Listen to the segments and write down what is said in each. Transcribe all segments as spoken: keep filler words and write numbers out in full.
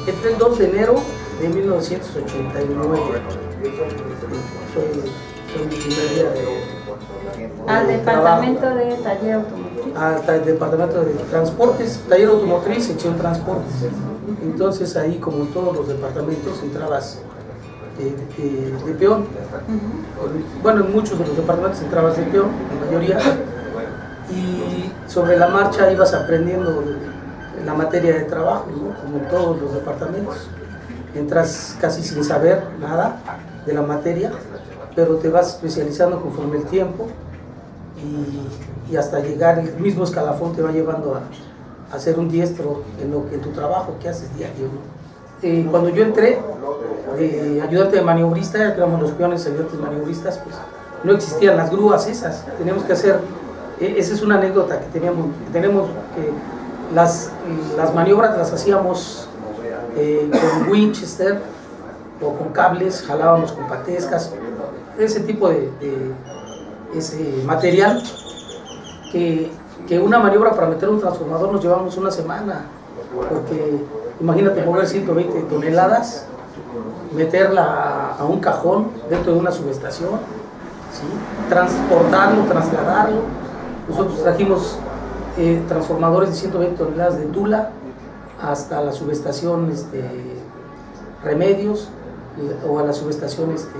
Entré el dos de enero de mil novecientos ochenta y nueve. Soy, soy mi primer día de... Al departamento trabajo. de taller automotriz. Al departamento de transportes, taller automotriz, sección transportes. Entonces ahí, como en todos los departamentos, entrabas de, de, de peón. Uh-huh. Bueno, en muchos de los departamentos entrabas de peón, la mayoría. Y sobre la marcha ibas aprendiendo la materia de trabajo, ¿no? Como en todos los departamentos. Entras casi sin saber nada de la materia, pero te vas especializando conforme el tiempo y, y hasta llegar, el mismo escalafón te va llevando a, a ser un diestro en, lo, en tu trabajo que haces diario, ¿no? Eh, cuando yo entré, eh, ayudante de maniobrista, ya que éramos los peones ayudantes maniobristas, pues no existían las grúas esas, teníamos que hacer, eh, esa es una anécdota que teníamos, que tenemos que las, las maniobras las hacíamos eh, con Winchester o con cables, jalábamos con patescas, ese tipo de, de ese material que, que una maniobra para meter un transformador nos llevamos una semana, porque imagínate mover ciento veinte toneladas, meterla a un cajón dentro de una subestación, ¿sí? Transportarlo, trasladarlo. Nosotros trajimos eh, transformadores de ciento veinte toneladas de Tula hasta la subestación este, Remedios o a la subestación este,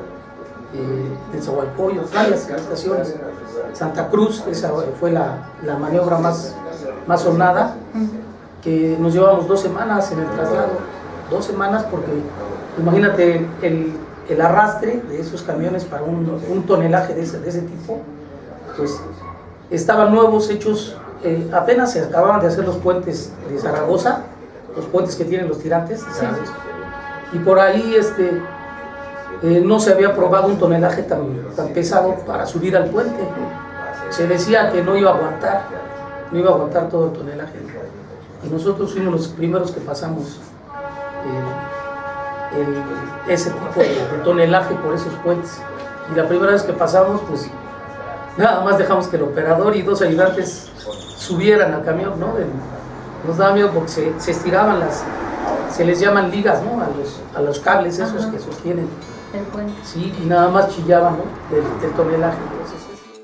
eh, de Zahualcoyo, varias subestaciones. Santa Cruz, esa fue la, la maniobra más, más sonada, que nos llevamos dos semanas en el traslado, dos semanas porque imagínate el, el arrastre de esos camiones para un, un tonelaje de ese, de ese tipo, pues estaban nuevos, hechos, eh, apenas se acababan de hacer los puentes de Zaragoza, los puentes que tienen los tirantes de Zaragoza, y por ahí este, eh, no se había probado un tonelaje tan, tan pesado para subir al puente, se decía que no iba a aguantar, no iba a aguantar todo el tonelaje, y nosotros fuimos los primeros que pasamos el, el, ese tipo de, de tonelaje por esos puentes, y la primera vez que pasamos, pues nada más dejamos que el operador y dos ayudantes subieran al camión, ¿no? El, nos daba miedo porque se, se estiraban las, se les llaman ligas, ¿no? A los, a los cables esos. Ajá. Que sostienen el puente. Sí, y nada más chillaban, ¿no? Del, del tonelaje. Entonces,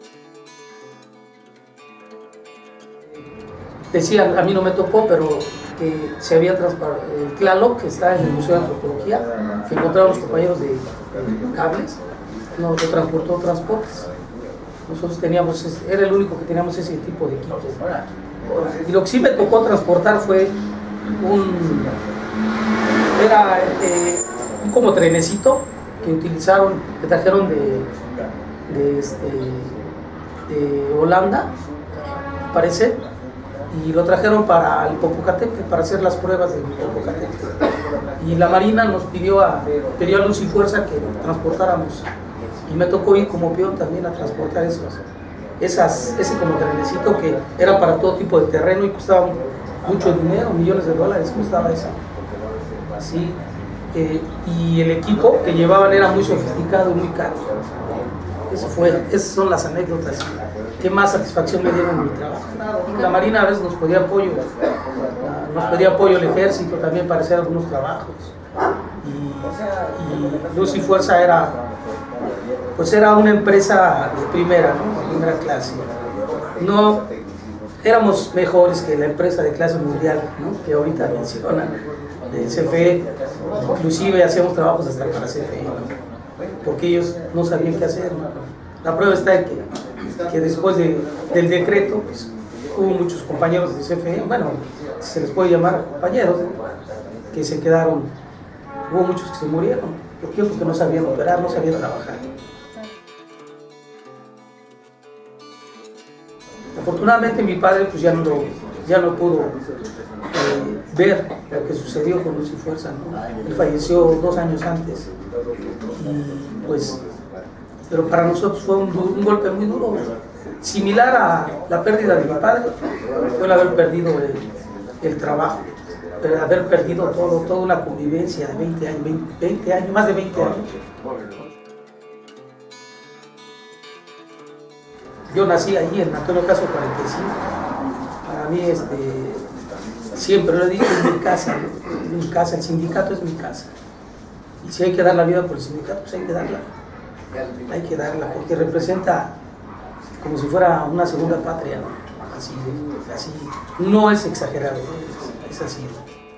decían, a mí no me tocó, pero que se había transportado el Tlaloc, que está en el Museo de Antropología, que encontraron los compañeros de, de cables, nos lo transportó transportes. Nosotros teníamos, era el único que teníamos ese tipo de equipo. Y lo que sí me tocó transportar fue un, era eh, un como trenecito que utilizaron, que trajeron de, de, este, de Holanda, parece, y lo trajeron para el Popocatépetl, para hacer las pruebas del Popocatépetl. Y la Marina nos pidió a, pidió a Luz y Fuerza que transportáramos. Y me tocó ir como peón también a transportar esos, esas, ese como trenecito que era para todo tipo de terreno y costaba mucho dinero, millones de dólares costaba eso. Así, eh, y el equipo que llevaban era muy sofisticado y muy caro. Eso fue, esas son las anécdotas que más satisfacción me dieron en mi trabajo. La Marina a veces nos pedía apoyo, nos pedía apoyo el ejército también para hacer algunos trabajos. Y, y Luz y Fuerza era, pues era una empresa de primera, ¿no? De primera clase. No, éramos mejores que la empresa de clase mundial, ¿no? Que ahorita mencionan, de C F E, inclusive hacíamos trabajos hasta para C F E, ¿no? Porque ellos no sabían qué hacer, ¿no? La prueba está en que, que después de, del decreto, pues, hubo muchos compañeros de C F E, bueno, se les puede llamar compañeros, ¿no? Que se quedaron, hubo muchos que se murieron. ¿Por qué? Porque no sabían operar, no sabían trabajar. Afortunadamente mi padre pues ya no, ya no pudo eh, ver lo que sucedió con Luz y Fuerza, ¿no? Él falleció dos años antes y pues, pero para nosotros fue un, un golpe muy duro, similar a la pérdida de mi padre, fue el haber perdido el, el trabajo, el haber perdido todo, toda una convivencia de veinte años, veinte, veinte años, más de veinte años. Yo nací allí en Antonio Caso cuarenta y cinco. Para mí este, siempre lo he dicho, es mi casa, ¿no? Es mi casa, el sindicato es mi casa. Y si hay que dar la vida por el sindicato, pues hay que darla. Hay que darla, porque representa como si fuera una segunda patria, ¿no? Así, así, no es exagerado, es, es así.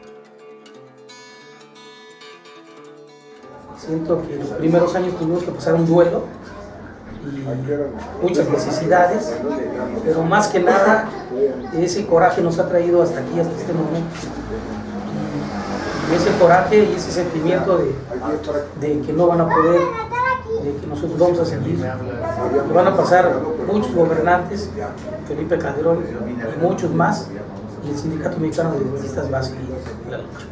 Siento que los primeros años tuvimos que pasar un duelo y muchas necesidades, pero más que nada ese coraje nos ha traído hasta aquí, hasta este momento. Y ese coraje y ese sentimiento de, de que no van a poder, de que nosotros vamos a seguir, que van a pasar muchos gobernantes, Felipe Calderón y muchos más, y el Sindicato Mexicano de Dentistas va a seguir la lucha.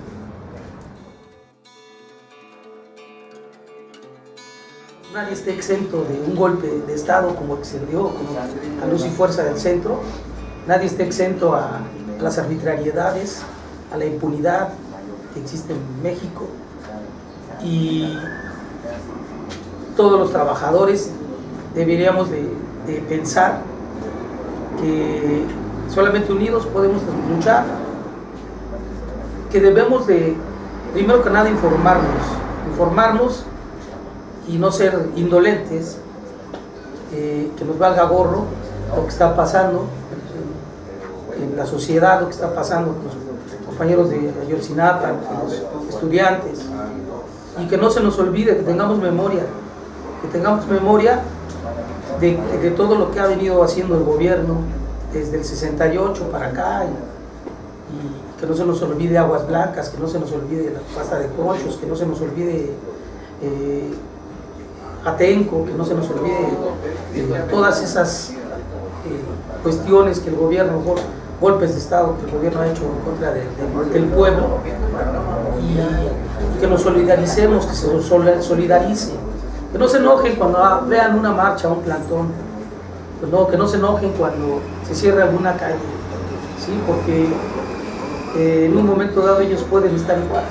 Nadie esté exento de un golpe de Estado como el que se dio a Luz y Fuerza del Centro. Nadie esté exento a, a las arbitrariedades, a la impunidad que existe en México. Y todos los trabajadores deberíamos de, de pensar que solamente unidos podemos luchar, que debemos de, primero que nada, informarnos, informarnos y no ser indolentes, eh, que nos valga gorro lo que está pasando en, en la sociedad, lo que está pasando con los compañeros de Ayotzinapa, con los estudiantes, y que no se nos olvide, que tengamos memoria, que tengamos memoria de, de todo lo que ha venido haciendo el gobierno desde el sesenta y ocho para acá, y, y que no se nos olvide Aguas Blancas, que no se nos olvide la pasta de conchos, que no se nos olvide eh, Atenco, que no se nos olvide eh, todas esas eh, cuestiones que el gobierno, golpes de Estado que el gobierno ha hecho en contra de, de, del pueblo, y, y que nos solidaricemos, que se solidarice, que no se enojen cuando vean una marcha, un plantón, pues no, que no se enojen cuando se cierre alguna calle, ¿sí? Porque eh, en un momento dado ellos pueden estar igual.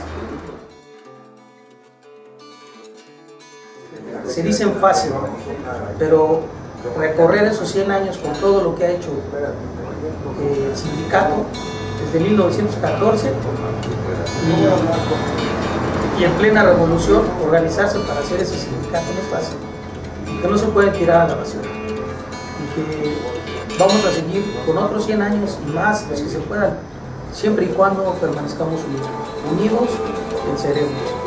Se dicen fácil, pero recorrer esos cien años con todo lo que ha hecho eh, el sindicato desde mil novecientos catorce y, y en plena revolución, organizarse para hacer ese sindicato no es fácil, que no se puede tirar a la basura y que vamos a seguir con otros cien años y más, los que se puedan, siempre y cuando permanezcamos unidos, unidos, venceremos.